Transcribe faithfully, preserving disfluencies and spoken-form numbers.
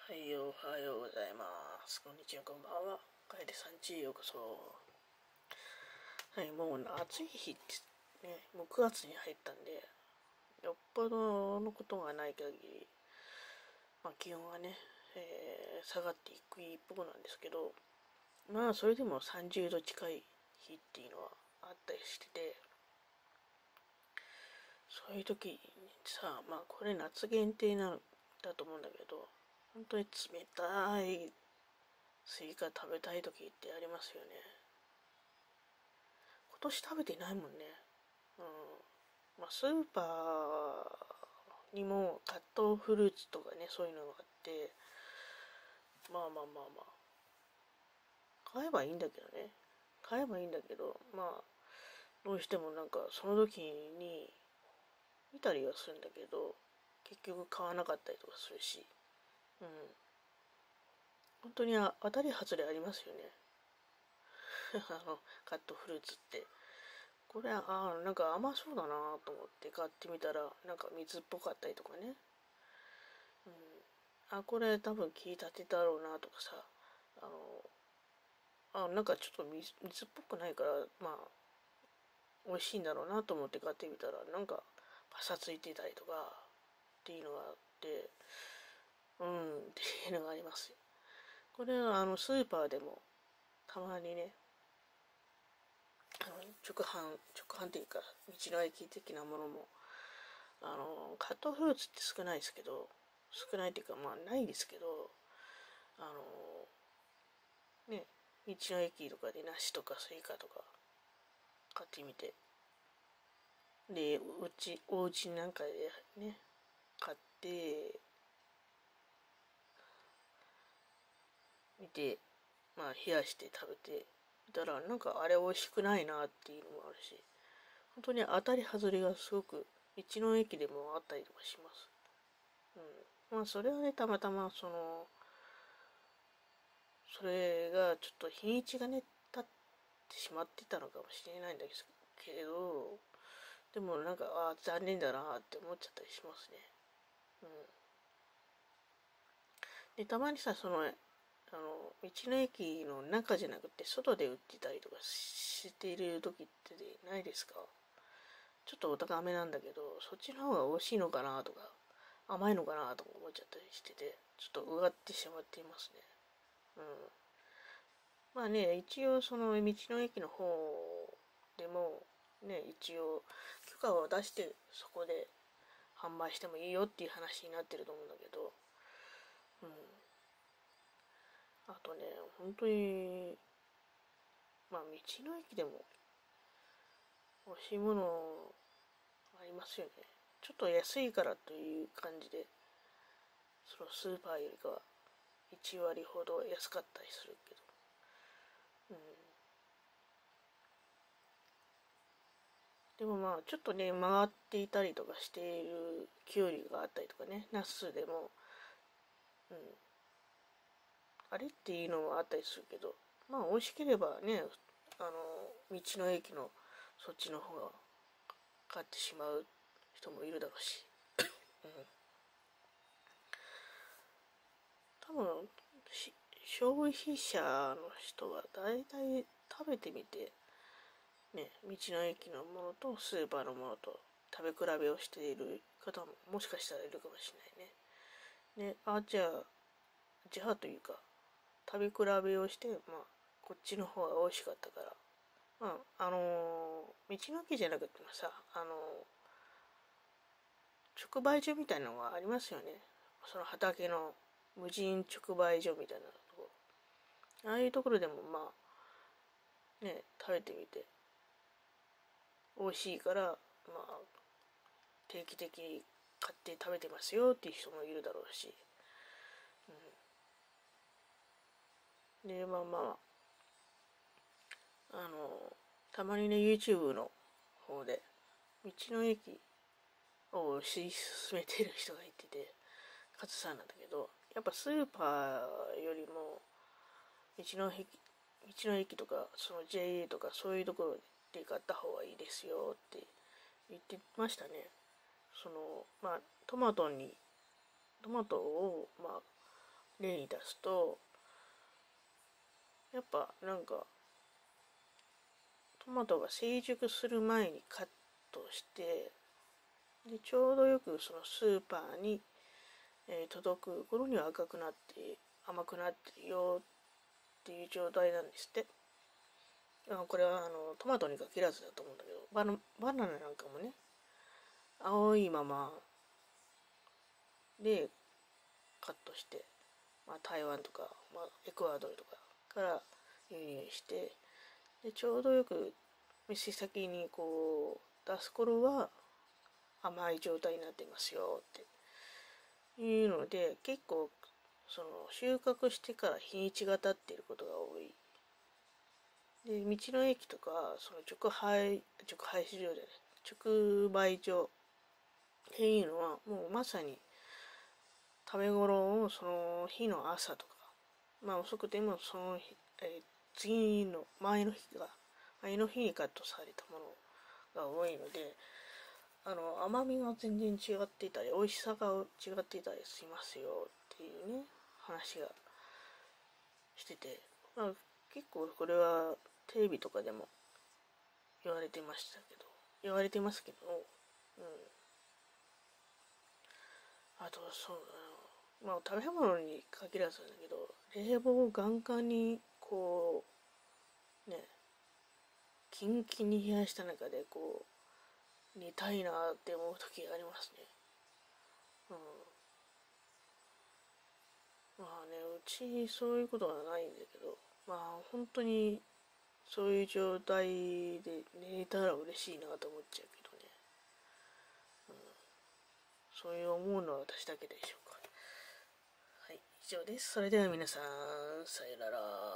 はい、おはようございます。こんにちは、こんばんは。楓さんちへようこそ。はい、もう暑い日ってね、もうくがつに入ったんで、よっぽどのことがない限り、まあ、気温がね、えー下がっていく一方なんですけど、まあ、それでもさんじゅうど近い日っていうのはあったりしてて、そういう時にさ、まあ、これ夏限定なんだと思うんだけど、本当に冷たいスイカ食べたい時ってありますよね。今年食べてないもんね。うん。まあ、スーパーにもカットフルーツとかね、そういうのがあって、まあまあまあまあ、買えばいいんだけどね。買えばいいんだけど、まあ、どうしてもなんかその時に見たりはするんだけど、結局買わなかったりとかするし、うん。本当に当たり外れありますよね。あの、カットフルーツって。これ、ああ、なんか甘そうだなと思って買ってみたら、なんか水っぽかったりとかね。うん。あ、これ多分切りたてだろうなとかさ、あの、あ、なんかちょっと水水っぽくないから、まあ、美味しいんだろうなと思って買ってみたら、なんかパサついてたりとか、っていうのがあって、うん、っていうのがありますよ。これはあの、スーパーでも、たまにね、あの直販、直販っていうか、道の駅的なものも、あの、カットフルーツって少ないですけど、少ないっていうか、まあ、ないですけど、あの、ね、道の駅とかで梨とかスイカとか買ってみて、で、うち、お家なんかでね、買って、見て、まあ、冷やして食べて、みたら、なんかあれ美味しくないなっていうのもあるし、本当に当たり外れがすごく、道の駅でもあったりとかします。うん。まあ、それはね、たまたま、その、それがちょっと日にちがね、経ってしまってたのかもしれないんだけど、でもなんか、ああ、残念だなって思っちゃったりしますね。うん。で、たまにさ、その、あの、道の駅の中じゃなくて、外で売ってたりとかしている時ってないですか？ちょっとお高めなんだけど、そっちの方が美味しいのかなとか、甘いのかなとか思っちゃったりしてて、ちょっとうがってしまっていますね。うん。まあね、一応その道の駅の方でも、ね、一応許可を出してそこで販売してもいいよっていう話になってると思うんだけど、うん。あとね、本当に、まあ道の駅でも美味しいものありますよね。ちょっと安いからという感じで、そのスーパーよりかはいち割ほど安かったりするけど、うん。でもまあ、ちょっとね、曲がっていたりとかしているきゅうりがあったりとかね、ナスでも、うん、あれっていうのもあったりするけど、まあ、美味しければね、あの、道の駅のそっちの方が買ってしまう人もいるだろうし、うん。多分、消費者の人は大体食べてみて、ね、道の駅のものとスーパーのものと食べ比べをしている方ももしかしたらいるかもしれないね。ね、あ、じゃあ、じゃあというか、食べ比べをして、まあ、こっちの方が美味しかったから、まあ、あのー道の駅じゃなくてもさ、あのー直売所みたいなのがありますよね。その畑の無人直売所みたいなところ。ああいうところでもまあ、ね、食べてみて、美味しいから、まあ、定期的に買って食べてますよっていう人もいるだろうし。うん、で、まあまあ、あの、たまにね、YouTube の方で、道の駅を推し進めてる人がいてて、勝さんなんだけど、やっぱスーパーよりも、道の駅、道の駅とか、その ジェーエー とかそういうところで買った方がいいですよって言ってましたね。その、まあ、トマトに、トマトを、まあ、 例に出すと、やっぱなんかトマトが成熟する前にカットして、でちょうどよくそのスーパーに、えー届く頃には赤くなって甘くなってるよっていう状態なんですって。あこれはあのトマトに限らずだと思うんだけど、バナバナナなんかもね、青いままでカットして、まあ、台湾とか、まあ、エクアドルとかから輸入して、でちょうどよく店先にこう出す頃は甘い状態になってますよっていうので、結構その収穫してから日にちが経っていることが多い。で道の駅とかその直配直配市場じゃない直売所っていうのはもうまさに食べ頃をその日の朝とか、まあ遅くてもその日、えー次の前の日が前の日にカットされたものが多いので、あの甘みが全然違っていたり美味しさが違っていたりしますよっていうね話がしてて、まあ、結構これはテレビとかでも言われてましたけど言われてますけど、うん、あとそうだな、まあ食べ物に限らずなんだけど、冷房をガンガンにこうねキンキンに冷やした中でこう煮たいなって思う時がありますね。うん、まあね、うちそういうことはないんだけど、まあ本当にそういう状態で寝れたら嬉しいなと思っちゃうけどね。うん、そういう思うのは私だけでしょうか。はい、以上です。それでは皆さん、さよなら。